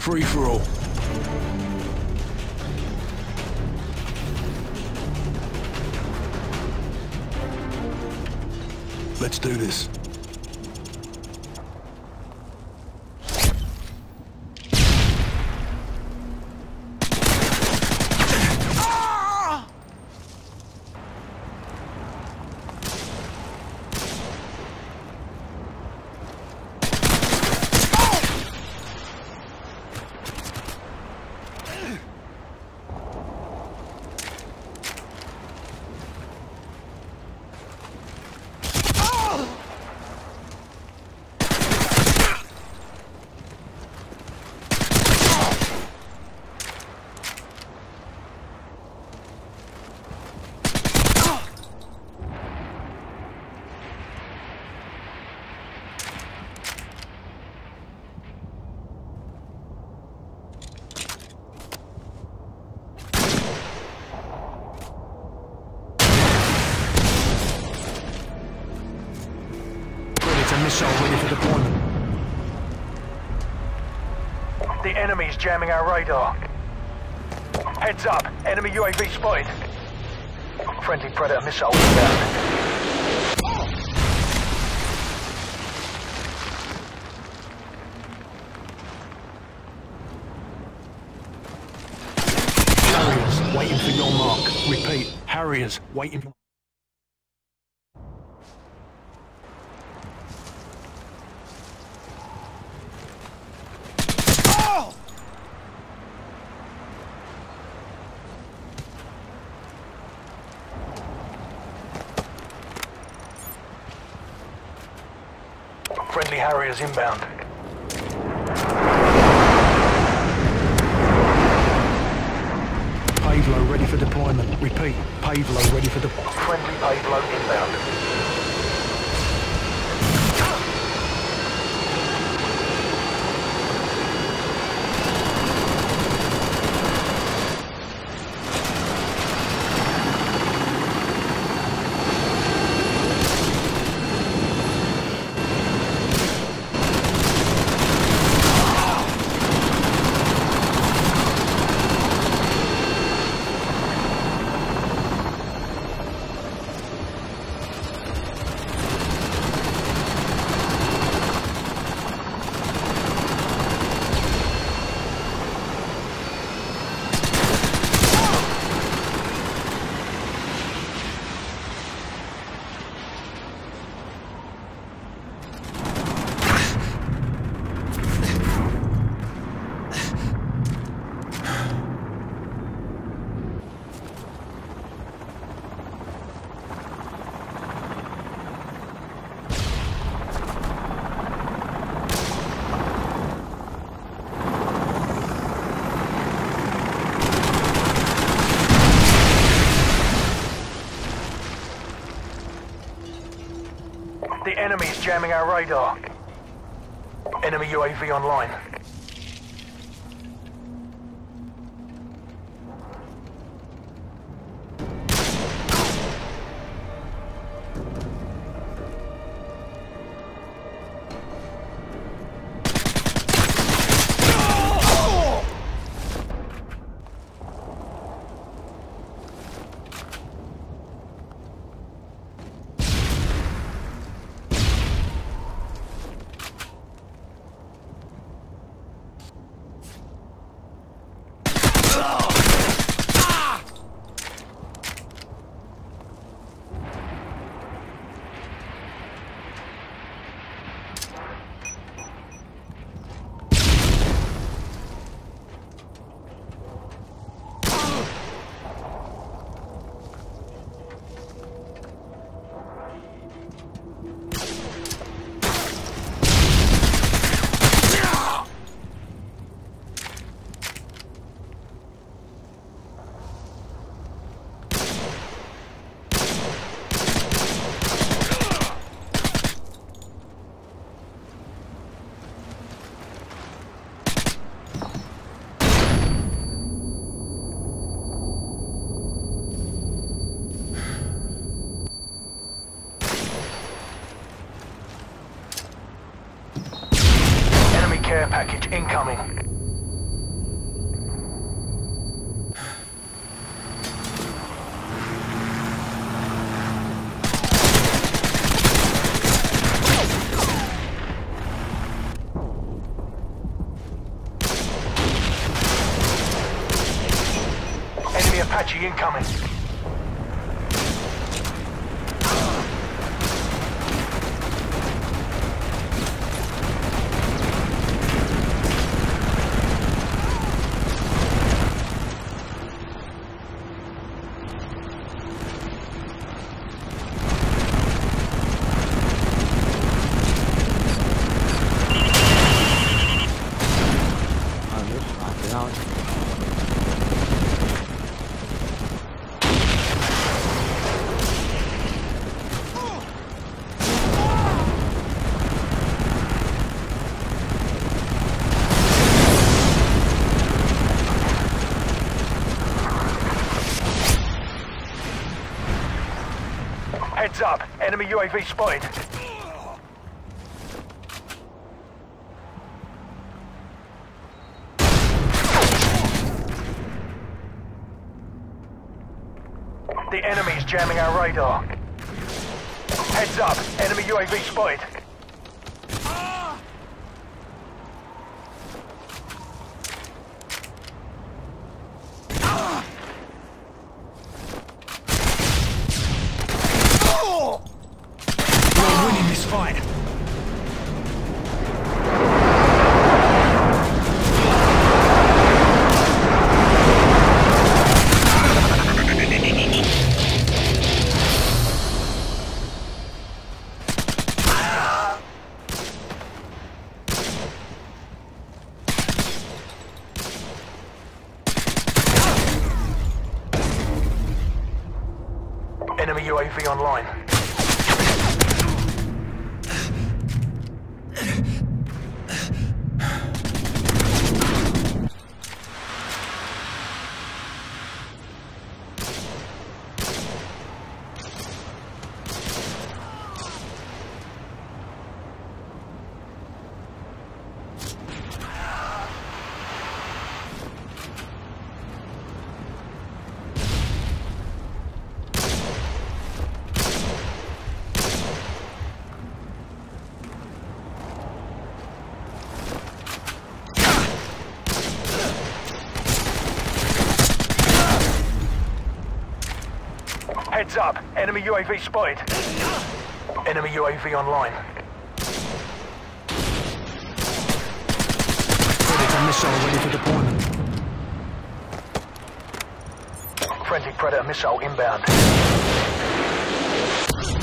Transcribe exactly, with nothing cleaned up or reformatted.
free-for-all. Let's do this. Missile ready for deployment. The enemy's jamming our radar. Heads up, enemy U A V spotted. Friendly Predator missile inbound. Harriers, waiting for your mark. Repeat, Harriers, waiting for... Friendly Harriers inbound. Pavlo ready for deployment. Repeat, Pavlo ready for deployment. Friendly Pavlo inbound. The enemy's jamming our radar. Enemy U A V online. Care package incoming. Apache incoming. Heads up, enemy U A V spotted. The enemy's jamming our radar. Heads up, enemy U A V spotted. We're winning this fight. Enemy U A V online. Heads up, enemy U A V spotted. Enemy U A V online. Predator missile ready for deployment. Friendly Predator missile inbound.